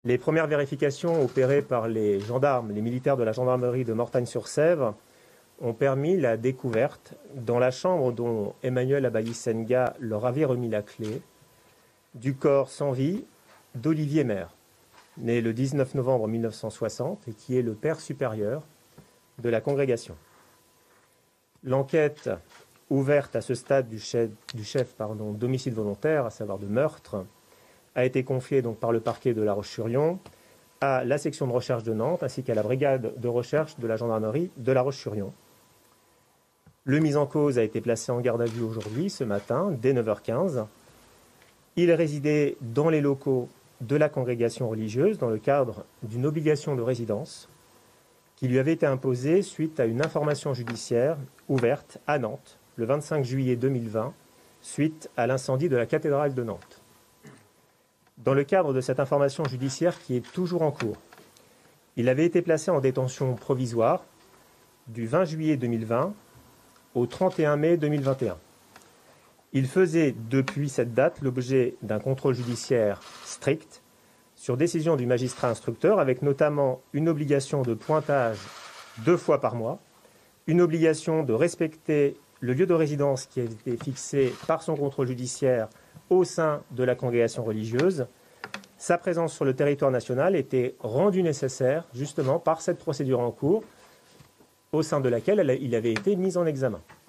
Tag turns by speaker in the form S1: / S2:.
S1: Les premières vérifications opérées par les gendarmes, les militaires de la gendarmerie de Mortagne-sur-Sèvre, ont permis la découverte, dans la chambre dont Emmanuel Abaï-Senga leur avait remis la clé, du corps sans vie d'Olivier Maire, né le 19 novembre 1960 et qui est le père supérieur de la congrégation. L'enquête ouverte à ce stade du chef d'homicide volontaire, à savoir de meurtre, a été confiée donc par le parquet de La Roche-sur-Yon à la section de recherche de Nantes ainsi qu'à la brigade de recherche de la gendarmerie de La Roche-sur-Yon. Le mis en cause a été placé en garde à vue aujourd'hui, ce matin, dès 9h15. Il résidait dans les locaux de la congrégation religieuse dans le cadre d'une obligation de résidence qui lui avait été imposée suite à une information judiciaire ouverte à Nantes le 25 juillet 2020 suite à l'incendie de la cathédrale de Nantes. Dans le cadre de cette information judiciaire qui est toujours en cours, il avait été placé en détention provisoire du 20 juillet 2020 au 31 mai 2021. Il faisait depuis cette date l'objet d'un contrôle judiciaire strict sur décision du magistrat instructeur avec notamment une obligation de pointage 2 fois par mois, une obligation de respecter le lieu de résidence qui a été fixé par son contrôle judiciaire au sein de la congrégation religieuse. Sa présence sur le territoire national était rendue nécessaire justement par cette procédure en cours au sein de laquelle il avait été mis en examen.